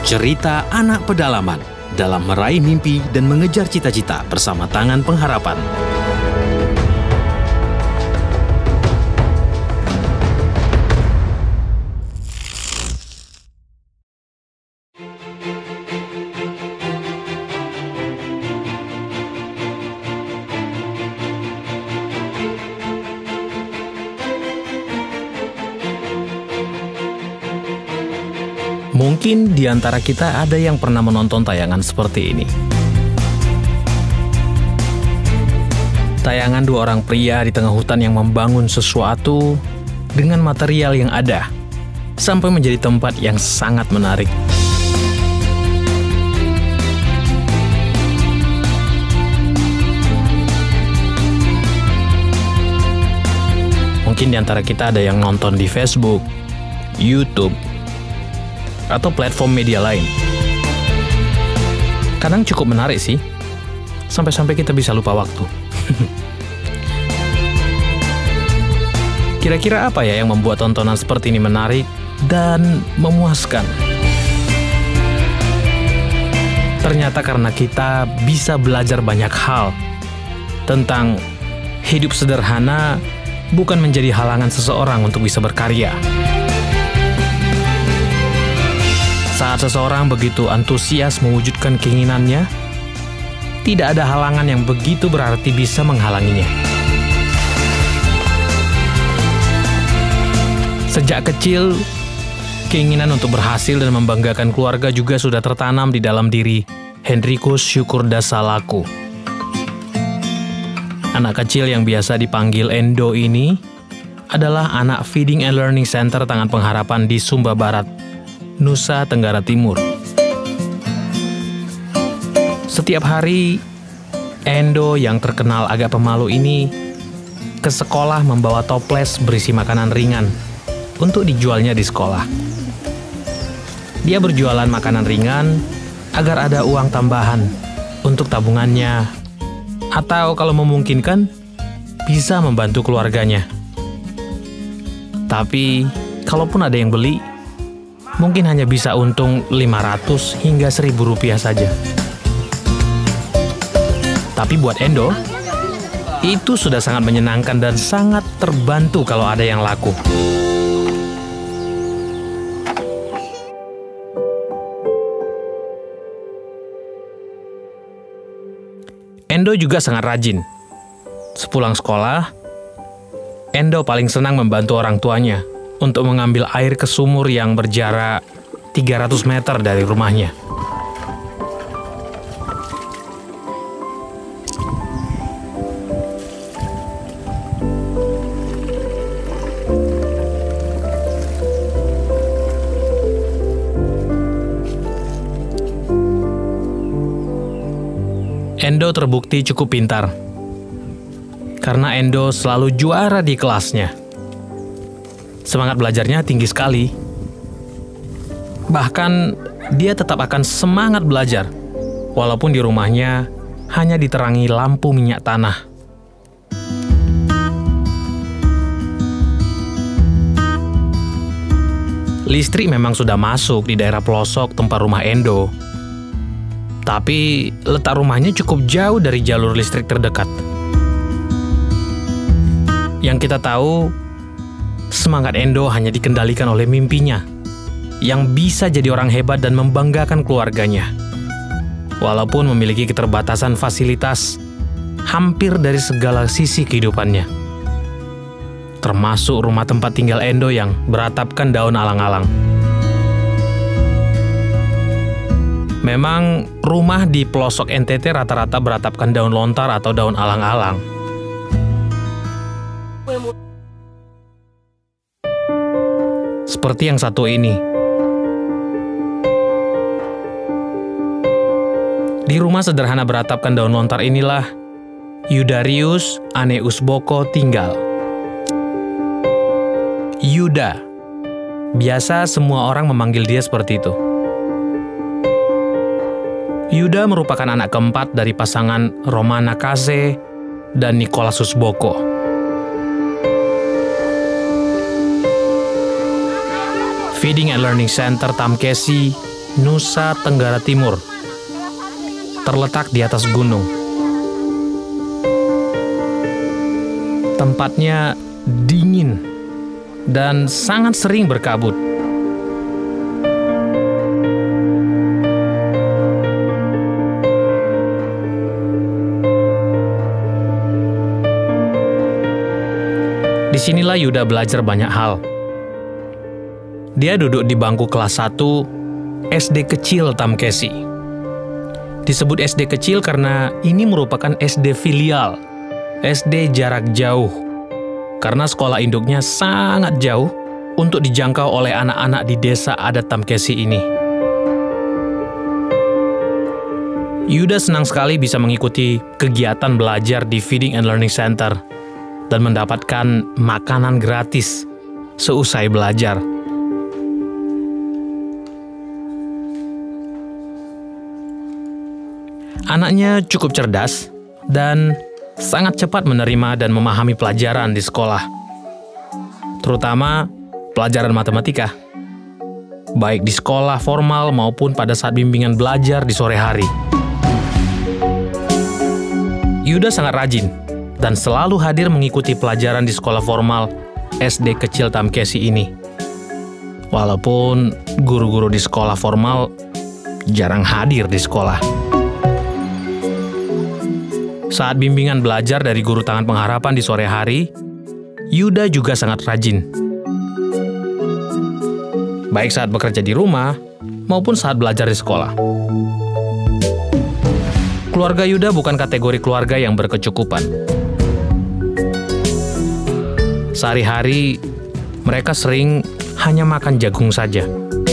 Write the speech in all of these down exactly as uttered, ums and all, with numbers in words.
Cerita anak pedalaman dalam meraih mimpi dan mengejar cita-cita bersama Tangan Pengharapan. Mungkin di antara kita ada yang pernah menonton tayangan seperti ini. Tayangan dua orang pria di tengah hutan yang membangun sesuatu dengan material yang ada, sampai menjadi tempat yang sangat menarik. Mungkin di antara kita ada yang nonton di Facebook, YouTube, atau platform media lain. Kadang cukup menarik sih, sampai-sampai kita bisa lupa waktu. Kira-kira apa ya yang membuat tontonan seperti ini menarik dan memuaskan? Ternyata karena kita bisa belajar banyak hal tentang hidup sederhana bukan menjadi halangan seseorang untuk bisa berkarya. Saat seseorang begitu antusias mewujudkan keinginannya, tidak ada halangan yang begitu berarti bisa menghalanginya. Sejak kecil, keinginan untuk berhasil dan membanggakan keluarga juga sudah tertanam di dalam diri Henricus Syukurdasa Laku. Anak kecil yang biasa dipanggil Endo ini adalah anak Feeding and Learning Center Tangan Pengharapan di Sumba Barat, Nusa Tenggara Timur. Setiap hari, Endo yang terkenal agak pemalu ini ke sekolah membawa toples berisi makanan ringan untuk dijualnya di sekolah. Dia berjualan makanan ringan agar ada uang tambahan untuk tabungannya, atau kalau memungkinkan, bisa membantu keluarganya. Tapi, kalaupun ada yang beli, mungkin hanya bisa untung lima ratus hingga seribu rupiah saja. Tapi buat Endo, itu sudah sangat menyenangkan dan sangat terbantu kalau ada yang laku. Endo juga sangat rajin. Sepulang sekolah, Endo paling senang membantu orang tuanya untuk mengambil air ke sumur yang berjarak tiga ratus meter dari rumahnya. Endo terbukti cukup pintar, karena Endo selalu juara di kelasnya. Semangat belajarnya tinggi sekali. Bahkan, dia tetap akan semangat belajar, walaupun di rumahnya hanya diterangi lampu minyak tanah. Listrik memang sudah masuk di daerah pelosok tempat rumah Endo. Tapi, letak rumahnya cukup jauh dari jalur listrik terdekat. Yang kita tahu, semangat Endo hanya dikendalikan oleh mimpinya, yang bisa jadi orang hebat dan membanggakan keluarganya. Walaupun memiliki keterbatasan fasilitas hampir dari segala sisi kehidupannya. Termasuk rumah tempat tinggal Endo yang beratapkan daun alang-alang. Memang rumah di pelosok N T T rata-rata beratapkan daun lontar atau daun alang-alang. Seperti yang satu ini. Di rumah sederhana beratapkan daun lontar inilah Yudarius Aneusboko tinggal. Yuda. Biasa semua orang memanggil dia seperti itu. Yuda merupakan anak keempat dari pasangan Romana Kase dan Nikolaus Boko. Feeding and Learning Center Tamkesi Nusa Tenggara Timur, terletak di atas gunung. Tempatnya dingin dan sangat sering berkabut. Disinilah Yuda belajar banyak hal. Dia duduk di bangku kelas satu S D kecil Tamkesi. Disebut S D kecil karena ini merupakan S D filial, S D jarak jauh. Karena sekolah induknya sangat jauh untuk dijangkau oleh anak-anak di desa adat Tamkesi ini. Yuda senang sekali bisa mengikuti kegiatan belajar di Feeding and Learning Center dan mendapatkan makanan gratis seusai belajar. Anaknya cukup cerdas dan sangat cepat menerima dan memahami pelajaran di sekolah, terutama pelajaran matematika, baik di sekolah formal maupun pada saat bimbingan belajar di sore hari. Yuda sangat rajin dan selalu hadir mengikuti pelajaran di sekolah formal S D kecil Tamkesi ini. Walaupun guru-guru di sekolah formal jarang hadir di sekolah. Saat bimbingan belajar dari guru tangan pengharapan di sore hari, Yuda juga sangat rajin. Baik saat bekerja di rumah maupun saat belajar di sekolah. Keluarga Yuda bukan kategori keluarga yang berkecukupan. Sehari-hari, mereka sering hanya makan jagung saja.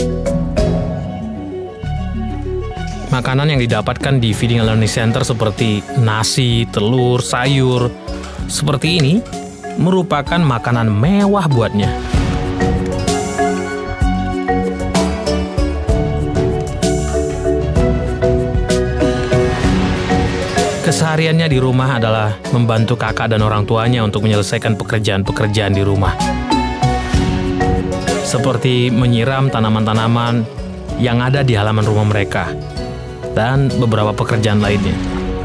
Makanan yang didapatkan di Feeding and Learning Center seperti nasi, telur, sayur, seperti ini merupakan makanan mewah buatnya. Kesehariannya di rumah adalah membantu kakak dan orang tuanya untuk menyelesaikan pekerjaan-pekerjaan di rumah. Seperti menyiram tanaman-tanaman yang ada di halaman rumah mereka, dan beberapa pekerjaan lainnya.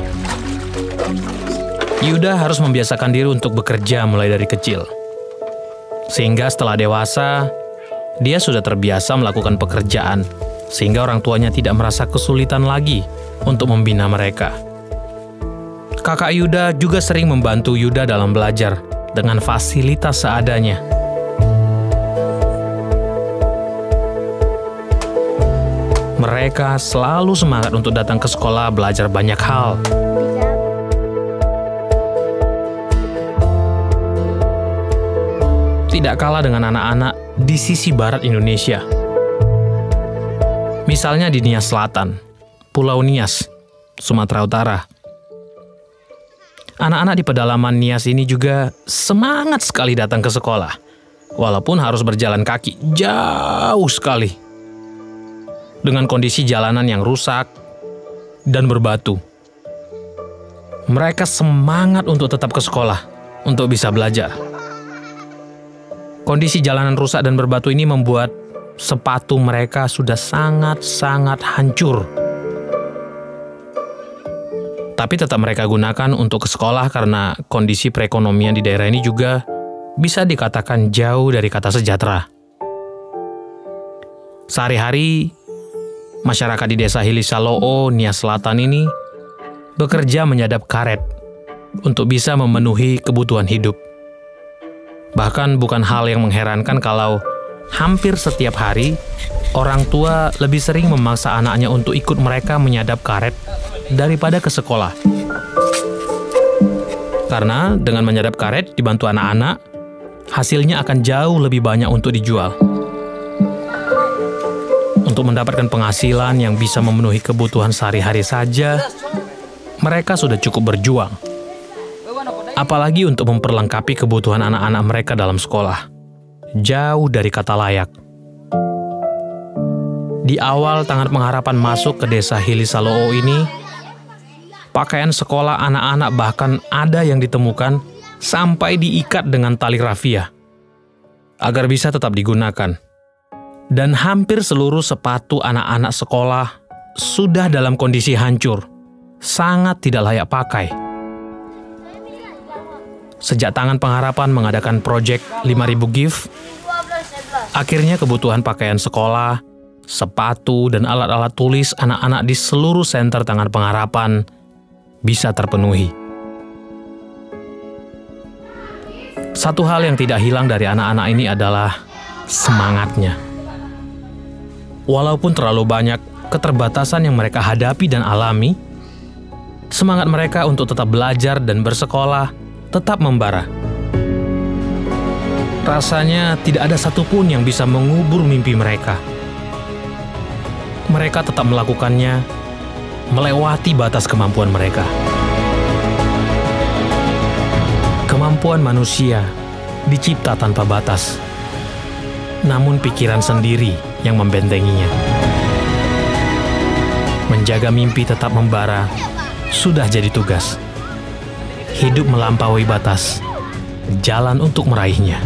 Yuda harus membiasakan diri untuk bekerja mulai dari kecil. Sehingga setelah dewasa, dia sudah terbiasa melakukan pekerjaan, sehingga orang tuanya tidak merasa kesulitan lagi untuk membina mereka. Kakak Yuda juga sering membantu Yuda dalam belajar dengan fasilitas seadanya. Mereka selalu semangat untuk datang ke sekolah belajar banyak hal. Tidak kalah dengan anak-anak di sisi barat Indonesia. Misalnya di Nias Selatan, Pulau Nias, Sumatera Utara. Anak-anak di pedalaman Nias ini juga semangat sekali datang ke sekolah, walaupun harus berjalan kaki jauh sekali. Dengan kondisi jalanan yang rusak dan berbatu. Mereka semangat untuk tetap ke sekolah, untuk bisa belajar. Kondisi jalanan rusak dan berbatu ini membuat sepatu mereka sudah sangat-sangat hancur. Tapi tetap mereka gunakan untuk ke sekolah karena kondisi perekonomian di daerah ini juga bisa dikatakan jauh dari kata sejahtera. Sehari-hari, masyarakat di desa Hilisaloo, Nias Selatan ini bekerja menyadap karet untuk bisa memenuhi kebutuhan hidup. Bahkan bukan hal yang mengherankan kalau hampir setiap hari orang tua lebih sering memaksa anaknya untuk ikut mereka menyadap karet daripada ke sekolah. Karena dengan menyadap karet dibantu anak-anak, hasilnya akan jauh lebih banyak untuk dijual. Untuk mendapatkan penghasilan yang bisa memenuhi kebutuhan sehari-hari saja, mereka sudah cukup berjuang. Apalagi untuk memperlengkapi kebutuhan anak-anak mereka dalam sekolah. Jauh dari kata layak. Di awal Tangan Pengharapan masuk ke desa Hilisaloo ini, pakaian sekolah anak-anak bahkan ada yang ditemukan sampai diikat dengan tali rafia, agar bisa tetap digunakan. Dan hampir seluruh sepatu anak-anak sekolah sudah dalam kondisi hancur, sangat tidak layak pakai. Sejak Tangan Pengharapan mengadakan proyek lima ribu gift, akhirnya kebutuhan pakaian sekolah, sepatu, dan alat-alat tulis anak-anak di seluruh senter Tangan Pengharapan bisa terpenuhi. Satu hal yang tidak hilang dari anak-anak ini adalah semangatnya. Walaupun terlalu banyak keterbatasan yang mereka hadapi dan alami, semangat mereka untuk tetap belajar dan bersekolah tetap membara. Rasanya tidak ada satupun yang bisa mengubur mimpi mereka. Mereka tetap melakukannya, melewati batas kemampuan mereka. Kemampuan manusia dicipta tanpa batas, namun pikiran sendiri yang membentenginya. Menjaga mimpi tetap membara sudah jadi tugas. Hidup melampaui batas, jalan untuk meraihnya.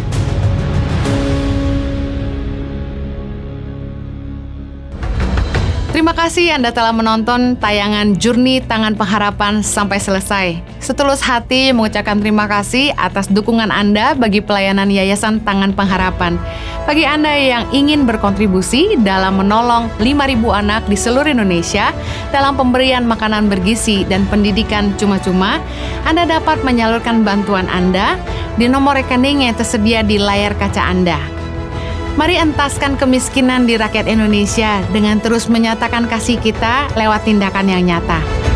Terima kasih Anda telah menonton tayangan Journey Tangan Pengharapan sampai selesai. Setulus hati mengucapkan terima kasih atas dukungan Anda bagi pelayanan Yayasan Tangan Pengharapan. Bagi Anda yang ingin berkontribusi dalam menolong lima ribu anak di seluruh Indonesia dalam pemberian makanan bergizi dan pendidikan cuma-cuma, Anda dapat menyalurkan bantuan Anda di nomor rekening yang tersedia di layar kaca Anda. Mari entaskan kemiskinan di rakyat Indonesia dengan terus menyatakan kasih kita lewat tindakan yang nyata.